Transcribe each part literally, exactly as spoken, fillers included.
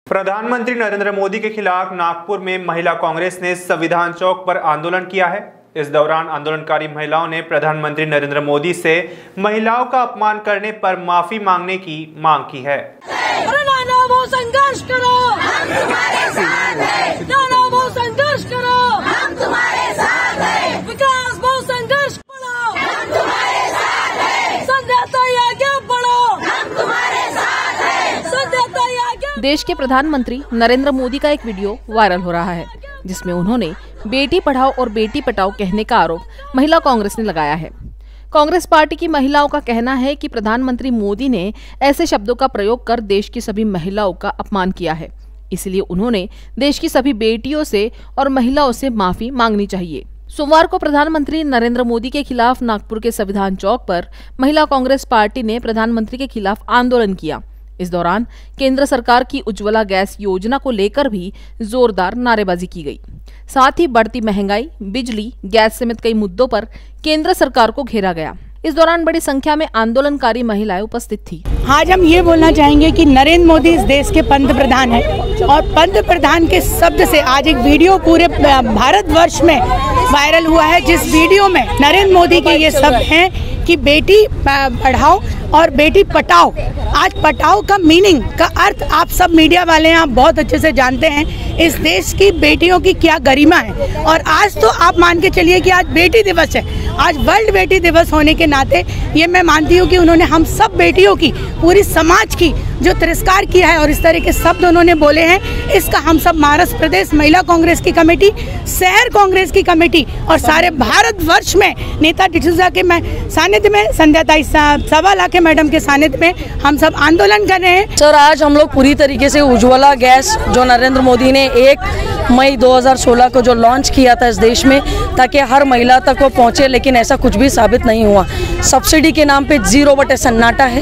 प्रधानमंत्री नरेंद्र मोदी के खिलाफ नागपुर में महिला कांग्रेस ने संविधान चौक पर आंदोलन किया है। इस दौरान आंदोलनकारी महिलाओं ने प्रधानमंत्री नरेंद्र मोदी से महिलाओं का अपमान करने पर माफी मांगने की मांग की है। संघर्ष करो, हम तुम्हारे साथ हैं। संघर्ष करो, हम तुम्हारे साथ हैं। विकास बहु संघर्ष करो, हम तुम्हारे साथ हैं। संध्या आगे बढ़ो, हम तुम्हारे साथ हैं। संध्या आगे। देश के प्रधानमंत्री नरेंद्र मोदी का एक वीडियो वायरल हो रहा है, जिसमें उन्होंने बेटी पढ़ाओ और बेटी पटाओ कहने का आरोप महिला कांग्रेस ने लगाया है। कांग्रेस पार्टी की महिलाओं का कहना है कि प्रधानमंत्री मोदी ने ऐसे शब्दों का प्रयोग कर देश की सभी महिलाओं का अपमान किया है, इसलिए उन्होंने देश की सभी बेटियों से और महिलाओं से माफी मांगनी चाहिए। सोमवार को प्रधानमंत्री नरेंद्र मोदी के खिलाफ नागपुर के संविधान चौक पर महिला कांग्रेस पार्टी ने प्रधानमंत्री के खिलाफ आंदोलन किया। इस दौरान केंद्र सरकार की उज्ज्वला गैस योजना को लेकर भी जोरदार नारेबाजी की गई। साथ ही बढ़ती महंगाई, बिजली, गैस समेत कई मुद्दों पर केंद्र सरकार को घेरा गया। इस दौरान बड़ी संख्या में आंदोलनकारी महिलाएं उपस्थित थी। आज हम ये बोलना चाहेंगे कि नरेंद्र मोदी इस देश के पंत प्रधान हैं और पंत प्रधान के शब्द से आज एक वीडियो पूरे भारतवर्ष में वायरल हुआ है, जिस वीडियो में नरेंद्र मोदी के ये शब्द हैं कि बेटी पढ़ाओ और बेटी पटाओ। आज पटाओ का मीनिंग का अर्थ आप सब मीडिया वाले हैं, आप बहुत अच्छे से जानते हैं इस देश की बेटियों की क्या गरिमा है। और आज तो आप मान के चलिए कि आज बेटी दिवस है। आज वर्ल्ड बेटी दिवस होने के नाते ये मैं मानती हूँ कि उन्होंने हम सब बेटियों की, पूरी समाज की जो तिरस्कार किया है और इस तरह के शब्द उन्होंने बोले हैं, इसका हम सब महाराष्ट्र प्रदेश महिला कांग्रेस की कमेटी, शहर कांग्रेस की कमेटी और सारे भारतवर्ष में नेता डिसूजा के मैं सानिध्य में, संध्या सवा लाख के मैडम के सानिध्य में हम सब आंदोलन कर रहे हैं। सर, आज हम लोग पूरी तरीके से उज्ज्वला गैस जो नरेंद्र मोदी ने एक मई दो हज़ार सोलह को जो लॉन्च किया था इस देश में, ताकि हर महिला तक वो पहुंचे, लेकिन ऐसा कुछ भी साबित नहीं हुआ। सब्सिडी के नाम पे जीरो बटे सन्नाटा है।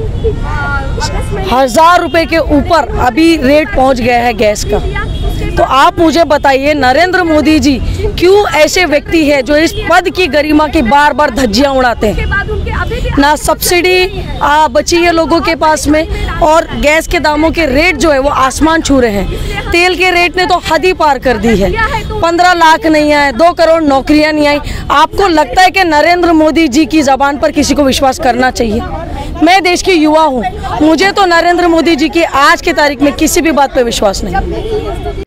हजार रुपए के ऊपर अभी रेट पहुंच गया है गैस का। तो आप मुझे बताइए, नरेंद्र मोदी जी क्यों ऐसे व्यक्ति है जो इस पद की गरिमा की बार बार धज्जियां उड़ाते हैं? ना सब्सिडी बची है लोगों के पास में, और गैस के दामों के रेट जो है वो आसमान छू रहे हैं। तेल के रेट ने तो हद ही पार कर दी है। पंद्रह लाख नहीं आए, दो करोड़ नौकरियां नहीं आई। आपको लगता है कि नरेंद्र मोदी जी की जबान पर किसी को विश्वास करना चाहिए? मैं देश की युवा हूँ, मुझे तो नरेंद्र मोदी जी की आज की तारीख में किसी भी बात पर विश्वास नहीं।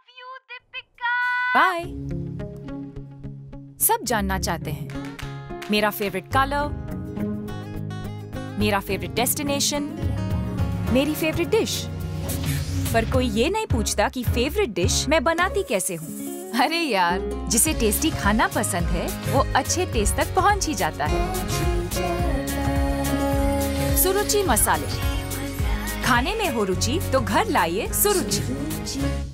बाय। सब जानना चाहते हैं मेरा फेवरेट कलर, मेरा फेवरेट डेस्टिनेशन, मेरी फेवरेट डिश, पर कोई ये नहीं पूछता कि फेवरेट डिश मैं बनाती कैसे हूँ। अरे यार, जिसे टेस्टी खाना पसंद है वो अच्छे टेस्ट तक पहुँच ही जाता है। सुरुचि मसाले, खाने में हो रुचि तो घर लाइए सुरुचि।